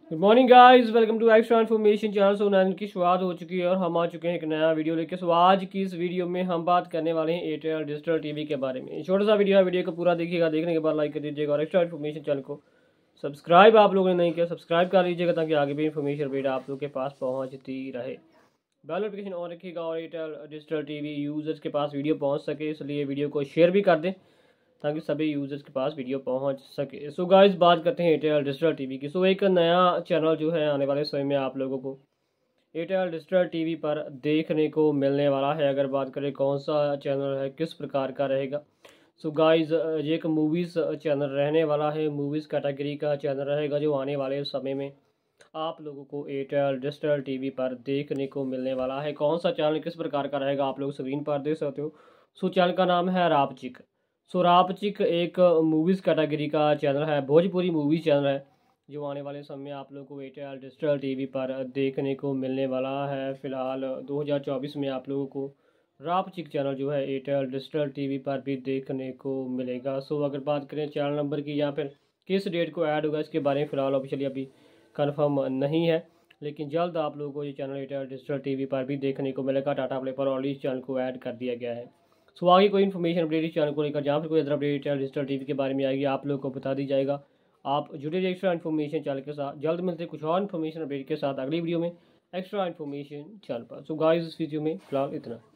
Good morning guys, welcome to extra information channel. So nine की शुरुआत हो चुकी है और हम आ चुके हैं एक नया वीडियो लेके। सो आज की इस वीडियो में हम बात करने वाले हैं एयरटेल डिजिटल टीवी के बारे में। छोटा सा वीडियो है, वीडियो को पूरा देखिएगा, देखने के बाद लाइक कर दीजिएगा और एक्स्ट्रा इन्फॉर्मेशन चैनल को सब्सक्राइब आप लोगों ने नहीं किया सब्सक्राइब कर लीजिएगा ताकि आगे भी इन्फॉर्मेशन अपडेट आप लोग के पास पहुँचती रहे। बेल नोटिफिकेशन ऑन रखिएगा और एयरटेल डिजिटल टीवी यूज़र्स के पास वीडियो पहुँच सके, इसलिए वीडियो को शेयर भी कर दें ताकि सभी यूज़र्स के पास वीडियो पहुंच सके। सो गाइस, बात करते हैं एयरटेल डिजिटल टीवी की। सो एक नया चैनल जो है आने वाले समय में आप लोगों को एयरटेल डिजिटल टीवी पर देखने को मिलने वाला है। अगर बात करें कौन सा चैनल है, किस प्रकार का रहेगा। सो गाइस, ये एक मूवीज़ चैनल रहने वाला है, मूवीज़ कैटेगरी का चैनल रहेगा जो आने वाले समय में आप लोगों को एयरटेल डिजिटल टीवी पर देखने को मिलने वाला है। कौन सा चैनल किस प्रकार का रहेगा आप लोग स्क्रीन पर देख सकते हो। सो चैनल का नाम है रापचिक। सो रापचिक एक मूवीज़ कैटेगरी का चैनल है, भोजपुरी मूवी चैनल है जो आने वाले समय में आप लोग को एयरटेल डिजिटल टीवी पर देखने को मिलने वाला है। फ़िलहाल 2024 में आप लोगों को रापचिक चैनल जो है एयरटेल डिजिटल टीवी पर भी देखने को मिलेगा। सो अगर बात करें चैनल नंबर की या फिर किस डेट को ऐड होगा, इसके बारे में फ़िलहाल ऑफिशियली अभी कंफर्म नहीं है, लेकिन जल्द आप लोगों को ये चैनल एयरटेल डिजिटल टीवी पर भी देखने को मिलेगा। टाटा प्ले पर ऑलरेडी इस चैनल को ऐड कर दिया गया है। सो आगे कोई इन्फॉर्मेशन अपडेट इस चैनल को लेकर जहाँ फिर कोई अदर अपडेट डिजिटल टीवी के बारे में आएगी आप लोगों को बता दी जाएगा। आप जुड़े रहिए एक्स्ट्रा इन्फॉर्मेशन चैनल के साथ। जल्द मिलते कुछ और इन्फॉर्मेशन अपडेट के साथ अगली वीडियो में एक्स्ट्रा इन्फॉर्मेशन चैनल पर। सो गाइस, इस वीडियो में फिलहाल इतना।